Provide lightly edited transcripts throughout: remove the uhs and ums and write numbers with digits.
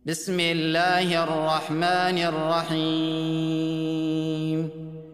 بسم الله الرحمن الرحيم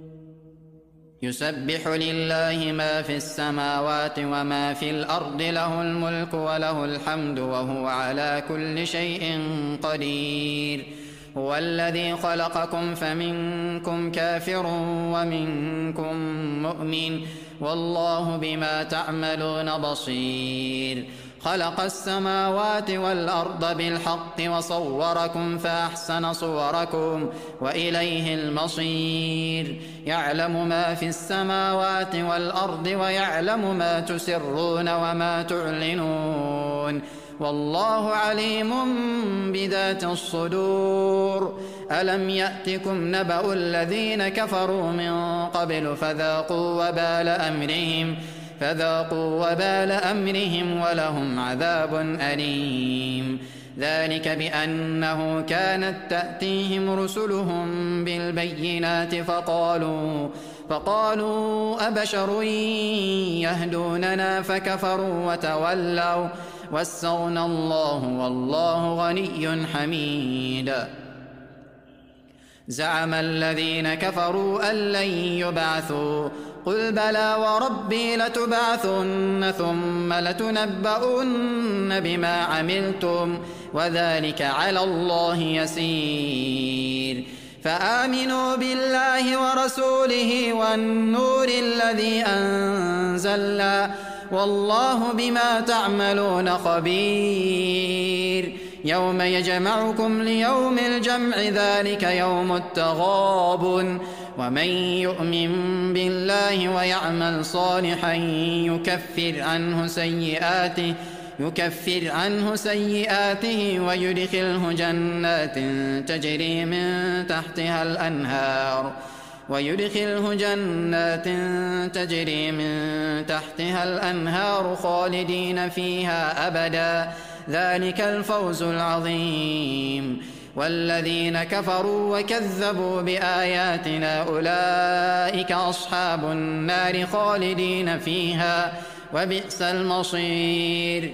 يسبح لله ما في السماوات وما في الأرض له الملك وله الحمد وهو على كل شيء قدير هو الذي خلقكم فمنكم كافر ومنكم مؤمن والله بما تعملون بصير خلق السماوات والأرض بالحق وصوركم فأحسن صوركم وإليه المصير يعلم ما في السماوات والأرض ويعلم ما تسرون وما تعلنون والله عليم بذات الصدور ألم يأتكم نبأ الذين كفروا من قبل فذاقوا وبال أمرهم ولهم عذاب أليم ذلك بأنه كانت تأتيهم رسلهم بالبينات فقالوا أبشر يهدوننا فكفروا وتولوا واستغنى الله والله غني حميد زعم الذين كفروا أن لن يبعثوا قل بلى وربي لتبعثن ثم لتنبؤن بما عملتم وذلك على الله يسير فآمنوا بالله ورسوله والنور الذي أنزلنا والله بما تعملون خبير يوم يجمعكم ليوم الجمع ذلك يوم التغابن ومن يؤمن بالله ويعمل صالحا يكفر عنه سيئاته ويدخله جنات تجري من تحتها الأنهار خالدين فيها أبدا ذلك الفوز العظيم والذين كفروا وكذبوا بآياتنا أولئك أصحاب النار خالدين فيها وبئس المصير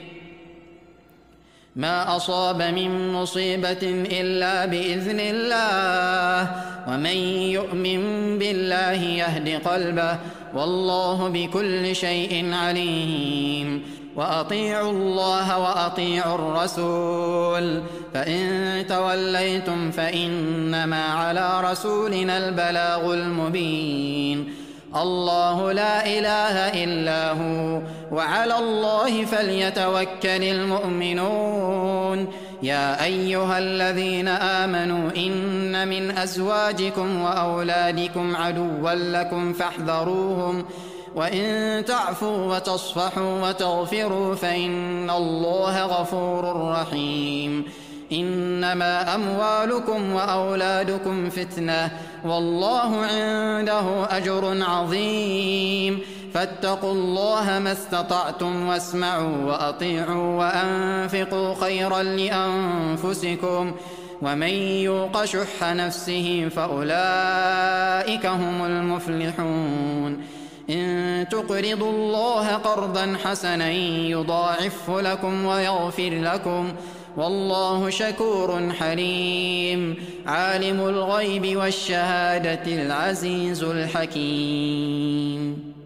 ما أصاب من مصيبة إلا بإذن الله ومن يؤمن بالله يهد قلبه والله بكل شيء عليم وأطيعوا الله وأطيعوا الرسول فإن توليتم فإنما على رسولنا البلاغ المبين الله لا إله إلا هو وعلى الله فليتوكل المؤمنون يا أيها الذين آمنوا إن من أزواجكم وأولادكم عدوا لكم فاحذروهم وإن تعفوا وتصفحوا وتغفروا فإن الله غفور رحيم إنما أموالكم وأولادكم فتنة والله عنده أجر عظيم فاتقوا الله ما استطعتم واسمعوا وأطيعوا وأنفقوا خيرا لأنفسكم ومن يوق شح نفسه فأولئك هم المفلحون إن تقرضوا الله قرضا حسنا يضاعفه لكم ويغفر لكم والله شكور حليم عالم الغيب والشهادة العزيز الحكيم